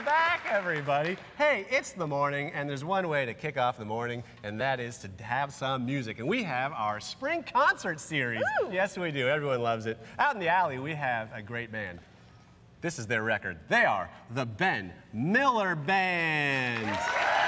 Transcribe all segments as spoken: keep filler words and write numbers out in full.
back, everybody. Hey, it's the morning, and there's one way to kick off the morning, and that is to have some music. And we have our spring concert series. Woo! Yes, we do. Everyone loves it. Out in the alley, we have a great band. This is their record. They are the Ben Miller Band.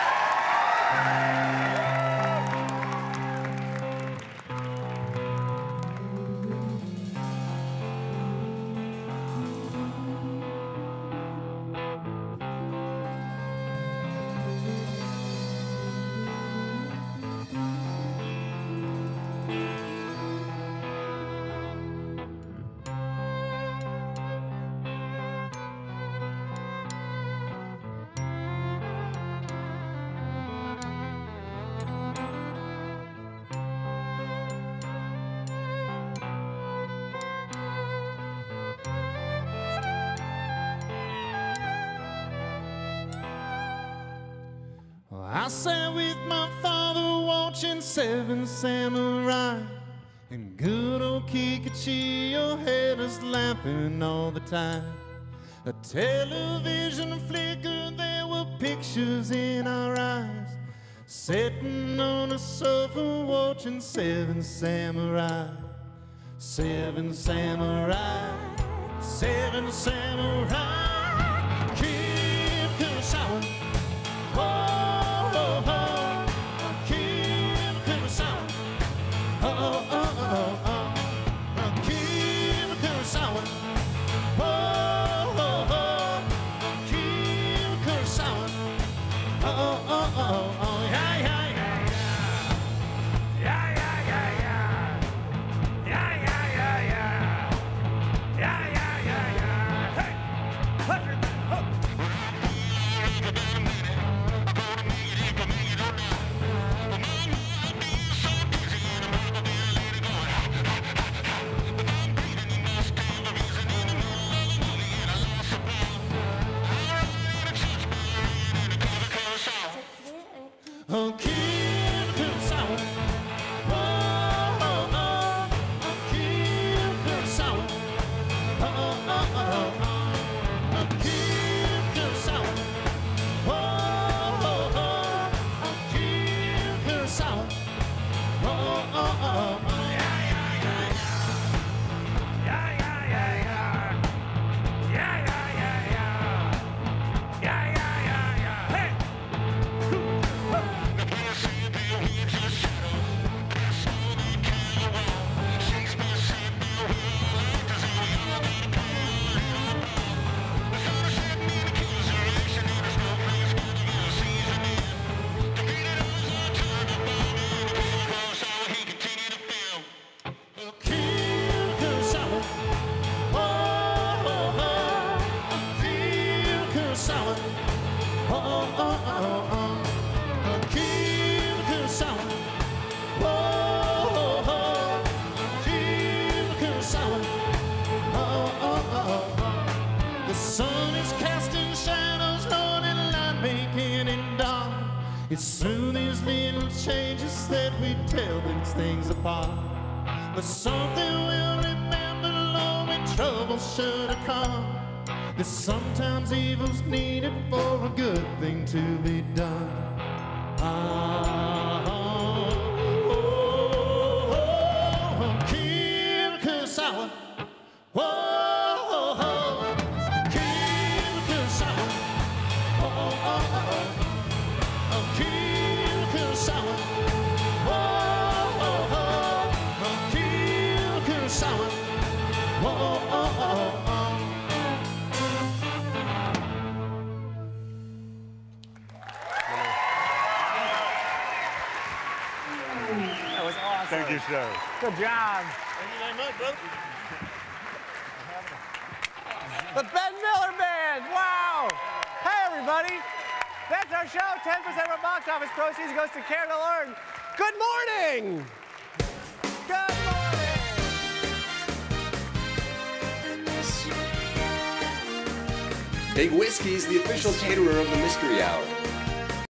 I sat with my father watching Seven Samurai, and good old Kikuchiyo had us laughing all the time. A television flickered, there were pictures in our eyes, sitting on a sofa watching Seven Samurai. Seven Samurai, Seven Samurai, Kim Kurosawa. Whoa. It's through these little changes that we tell these things apart. But something we'll remember long when trouble should have come. That sometimes evil's needed for a good thing to be done. Ah, oh, oh, oh, oh, Kim Kurosawa. Whoa, oh, oh, Kim Kurosawa. Oh, oh, oh, oh. Kim Kurosawa. Whoa, oh, oh, Kim Kurosawa. Whoa, oh, oh, oh. That was awesome. Thank you, sir. Good job. Thank you very much, brother. The Ben Miller Band. Wow. Hey, everybody. That's our show. ten percent of our box office proceeds goes to Care to Learn. Good morning. Good morning. Big Whiskey's the official caterer of the Mystery Hour.